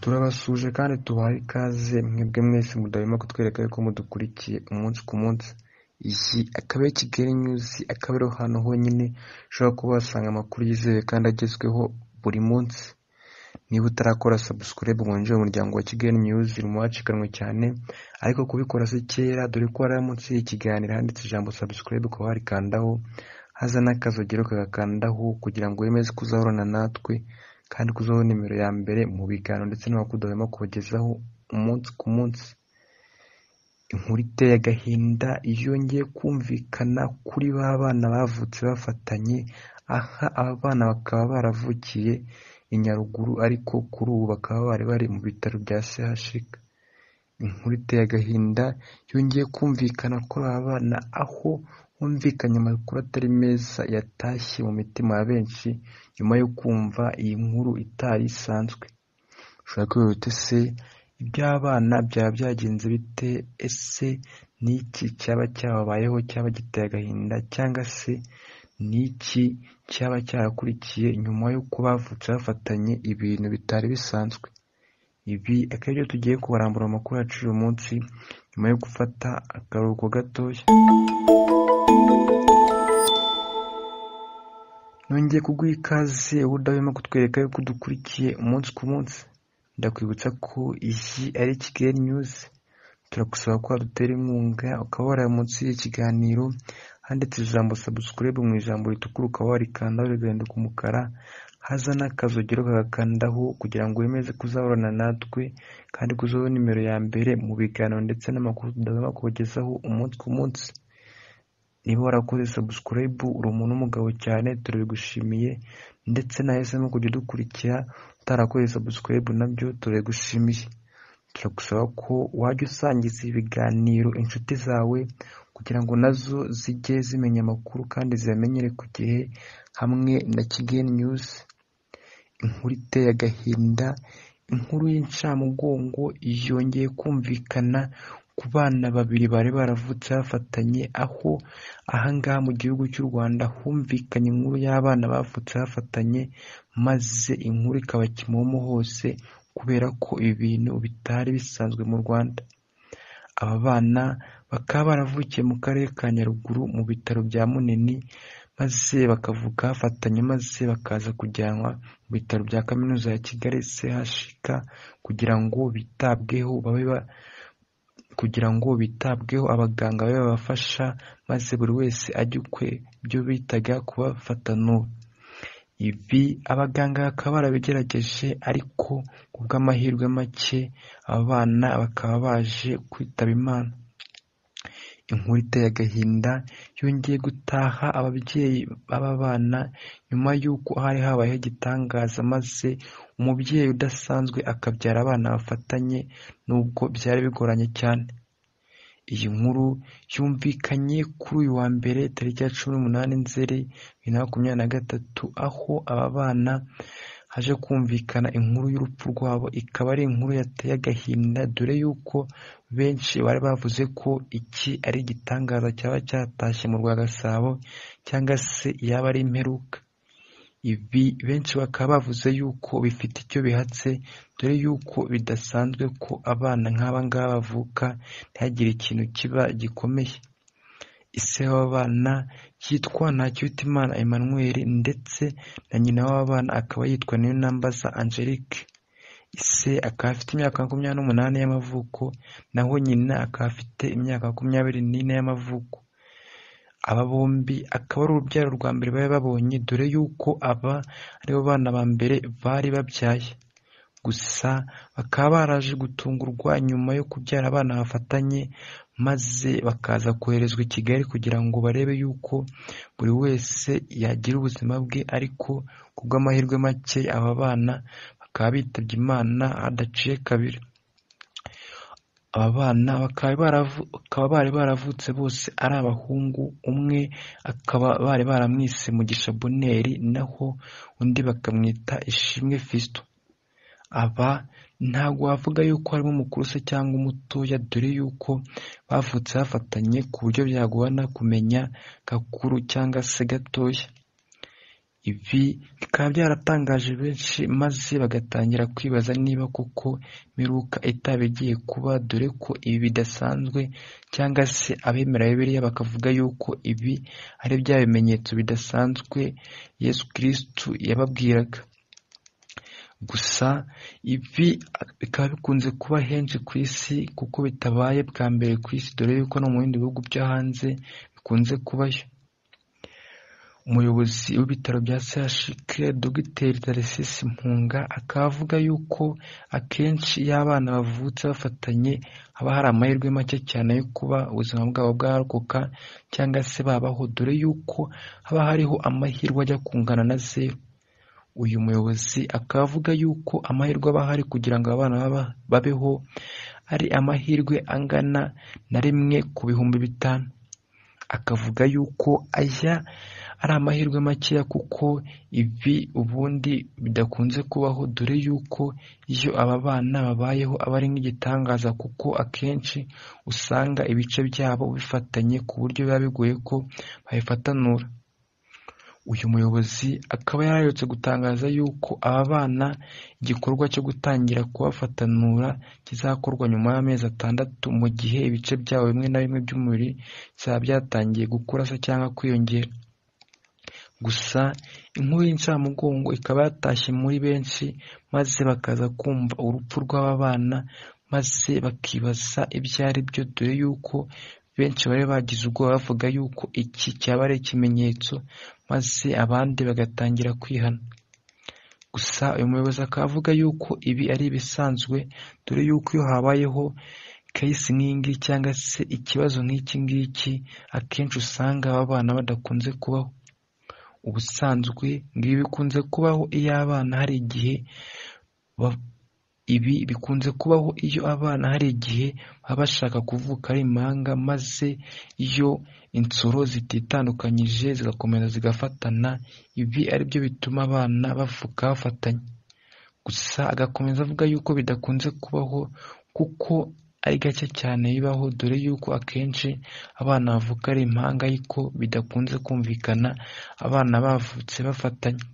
Turabasuje kandi tubahaye ikaze mwebwe mwese mudahwema kutwereka yuko mudukurikiye umunsi ku munsi. Iyi akaba ari Kigali News, akaba ariho hantu honyine ushobora kuba wasanga amakuru yizewe kandi agezweho buri munsi. Niba utarakora subscribe ngo winjire mu muryango wa Kigali News, uri mu bacikanwe cyane, ariko kubikora si kera, dore ko hari munsi y'ikiganiro handitse ijambo subscribe, ukaba warikandaho, haza n'akazogero kagakandaho kugira ngo wemeze kuzahorana natwe kandi kuzaho nimero ya mbere mu biganiro ndetse n'amakuru dahwema kubagezaho umunsi ku munsi. Inkuru iteye agahinda yongeye kumvikana kuri ba bana bavutse bafatanye, aha aba bana bakaba baravukiye i Nyaruguru ariko kuri ubu bakaba bari mu bitaro bya CHUK. Inkuru iteye agahinda yongeye kumvikana kuri aba bana, aho humvikanye amakuru atari meza yatashye mu mitima ya benshi nyuma yo kumva iyi nkuru itari isanzwe. Ushobora kwibaza uti ese iby'abana byaba byagenze bite? Ese ni iki cyaba cyababayeho cyaba giteye agahinda, cyangwa se ni iki cyaba cyarakurikiye nyuma y'uko bavutse bafatanye ibintu bitari bisanzwe? Ibi akaba aribyo tugiye kubarambura amakuru yacu uyu munsi nyuma yo gufata akaruhuko gatoya. Nongeye kuguha ikaze udahwema kutwereka yuko dukurikiye umunsi ku munsi. Ndakwibutsa ko iyi ari Kigali News. Turagusaba ko wadutera inkunga ukaba wari munsi y'ikiganiro handitse ijambo subscribe mu ijambo ritukura, ukaba warikandaho rigahinduka umukara, haza n'akazogero kagakandaho kugira ngo wemeze kuzahorana natwe kandi kuzaho nimero ya mbere mu biganiro ndetse n'amakuru tudahwema kubagezaho umunsi ku munsi. Niba warakoze subscribe uri umuntu w'umugabo cyane, turabigushimiye, ndetse nahisemo kujya udukurikira utarakoze subscribe nabyo turabigushimiye. Turagusaba ko wajya usangiza ibiganiro inshuti zawe kugira ngo nazo zijye zimenya amakuru kandi ziyamenyere ku gihe hamwe na Kigali News. Inkuru iteye agahinda, inkuru y'incamugongo yongeye kumvikana ku bana babiri bari baravutse bafatanye, aho ahangaha mu gihugu cy'u Rwanda humvikanye inkuru y'abana bavutse bafatanye, maze inkuru ikaba kimomo hose kubera ko ibintu bitari bisanzwe mu Rwanda. Aba bana bakaba baravukiye mu karere ka Nyaruguru mu bitaro bya Munini, maze bakavuka bafatanye, maze bakaza kujyanwa mu bitaro bya kaminuza ya Kigali CHUK kugira ngo bitabweho abaganga babe babafasha, maze buri wese ajye ukwe, ibyo bitaga kubafatana. Ibi abaganga bakaba barabigerageje ariko ku bw'amahirwe make aba bana bakaba baje kwitaba Imana. Inkuru iteye agahinda yongeye gutaha ababyeyi b'aba bana nyuma y'uko hari habayeho igitangaza, maze umubyeyi udasanzwe akabyara abana bafatanye nubwo byari bigoranye cyane. Iyi nkuru yumvikanye kuri uyu wa mbere tariki ya 18 Nzeri 2023, aho aba bana haje kumvikana inkuru y'urupfu rwabo. Ikaba ari inkuru yateye agahinda, dore yuko benshi bari bavuze ko iki ari igitangaza cyaba cyatashye mu rwa Gasabo, cyangwa se yaba ari imperuka. Ibi benshi bakaba bavuze yuko bifite icyo bihatse, dore yuko bidasanzwe ko abana nk'aba ngaba bavuka ntihagire ikintu kiba gikomeye. Ise w'aba bana yitwa Ntakirutimana Emmanuel, ndetse na nyina w'aba bana akaba yitwa Niyonambaza Angelique. Ise akaba afite imyaka 28 y'amavuko, naho nyina akaba afite imyaka 24 y'amavuko. Aba bombi akaba ari urubyaro rwa mbere bari babonye, dore yuko aba aribo bana ba mbere bari babyaye. Gusa bakaba baraje gutungurwa nyuma yo kubyara abana bafatanye, maze bakaza koherezwa i Kigali kugira ngo barebe yuko buri wese yagira ubuzima bwe, ariko ku bw'amahirwe make aba bana bakaba bitabye Imana hadaciye kabiri. Aba bana bakaba bari baravutse bose ari abahungu, umwe akaba bari baramwise Mugisha Bonheur, naho undi bakamwita Ishimwe Fiston. Aba ntabwo wavuga yuko harimo umukuru se cyangwa umutoya, dore yuko bavutse bafatanye ku buryo byagorana kumenya gakuru cyangwa se gatoya. Ibi bikaba byaratangaje benshi maze bagatangira kwibaza niba koko imperuka itaba igiye kuba, dore ko ibi bidasanzwe, cyangwa se abemera Bibiliya bakavuga yuko ibi ari bya bimenyetso bidasanzwe Yesu Kristo yababwiraga. Gusa ibi bikaba bikunze kuba henshi ku isi kuko bitabaye bwa mbere ku isi, dore yuko no mu bindi bihugu byo hanze bikunze kubayo. Umuyobozi w'ibitaro bya CHUK Dr Tharcisse Mpunga akaba avuga yuko akenshi iyo abana bavutse bafatanye haba hari amahirwe make cyane yo kuba ubuzima bwabo bwarokoka cyangwa se babaho, dore yuko haba hariho amahirwe ajya kungana na zeru. Uyu muyobozi akaba avuga yuko amahirwe aba ahari kugira ngo abana babeho ari amahirwe angana na 1 ku bihumbi 5. Akavuga yuko aya ari amahirwe makeya kuko ibi ubundi bidakunze kubaho, dore yuko iyo aba bana babayeho aba ari nk'igitangaza kuko akenshi usanga ibice byabo bifatanye ku buryo biba bigoye ko babifatanura. Uyu muyobozi akaba yaraherutse gutangaza yuko aba bana igikorwa cyo gutangira kubafatanura kizakorwa nyuma y'amezi 6 mu gihe ibice byabo bimwe na bimwe by'umubiri bizaba byatangiye gukura se cyangwa kwiyongera. Gusa inkuru y'incamugongo ikaba yatashye muri benshi maze bakaza kumva urupfu rw'aba bana maze bakibaza ibyo ari byo, dore yuko benshi bari bagize ubwoba bavuga yuko iki cyaba ari ikimenyetso maze abandi bagatangira kwihana. Gusa uyu muyobozi akaba avuga yuko ibi ari ibisanzwe, dore yuko iyo habayeho case nk'ingi cyangwa se ikibazo nk'iki ngiki akenshi usanga aba bana badakunze kubaho. Ubusanzwe ngibi bikunze kubaho iyo abana hari igihe ibi bikunze kubaho iyo abana hari igihe baba bashaka kuvuka ari impanga, maze iyo insoro zititandukanyije zigakomeza zigafatana, ibi ari byo bituma abana bavuka bafatanye. Gusa agakomeza avuga yuko bidakunze kubaho kuko ari gake cyane bibaho, dore yuko akenshi abana bavuka ari impanga ariko bidakunze kumvikana abana bavutse bafatanye.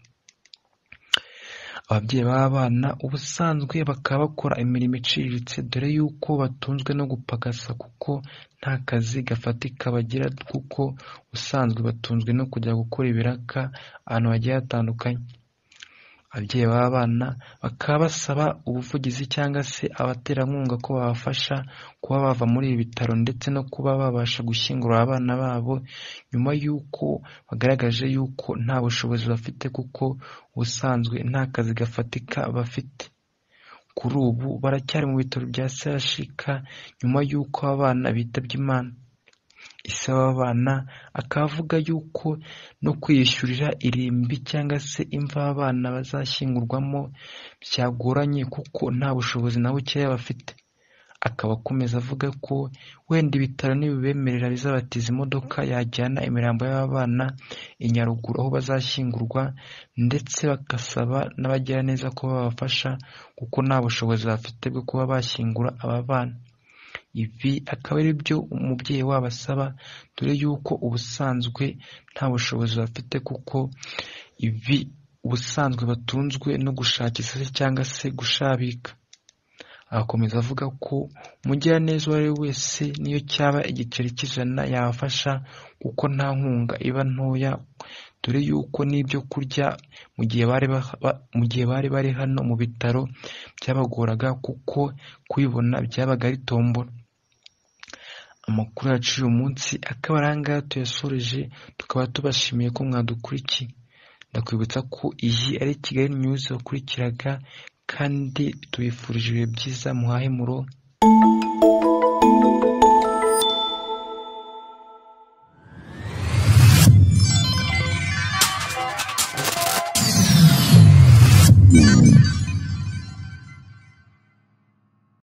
Ababyeyi b'abana ubusanzwe bakaba bakora imirimo iciriritse, dore yuko batunzwe no gupagasa kuko nta kazi gafatika bagira, kuko ubusanzwe batunzwe no kujya gukora ibiraka ahantu hagiye hatandukanye. Ababyeyi b'abana bakaba basaba ubuvugizi cyangwa se abaterankunga ko babafasha kuba bava muri ibi bitaro ndetse no kuba babasha gushyingura abana babo nyuma y'uko bagaragaje yuko nta bushobozi bafite kuko ubusanzwe nta kazi gafatika bafite. Kuri ubu baracyari mu bitaro bya CHUK nyuma y'uko abana bitabye Imana. Ise w'abana akaba avuga yuko no kwiyishyurira irimbi cyangwa se imva abana bazashyingurwamo byagoranye kuko nta bushobozi na bukeya bafite. Akaba akomeza avuga ko wenda ibitaro nibibemerera bizabatiza imodoka yajyana imirambo y'abana i Nyaruguru aho bazashyingurwa, ndetse bagasaba n'abagira neza ko babafasha kuko nta bushobozi bafite bwo kuba bashyingura aba bana. Ibi akaba ari byo umubyeyi wabo asaba, dore yuko ubusanzwe nta bushobozi bafite kuko ibi ubusanzwe batunzwe no gushakisha cyangwa se gushabika. Agakomeza avuga ko umugiraneza uwo ari we wese niyo cyaba igiceri cy'ijana yabafasha kuko nta nkunga iba ntoya, dore yuko n'ibyo kurya mu gihe bari bari hano mu bitaro byabagoraga kuko kubibona byabaga ari tombora. Amakuru yacu uyu munsi akaba ari ahangaha tuyasoreje, tukaba tubashimiye ko mwadukurikiye. Ndakwibutsa ko iyi ari Kigali News wakurikiraga kandi tubifurije ibihe byiza muhahe muronke.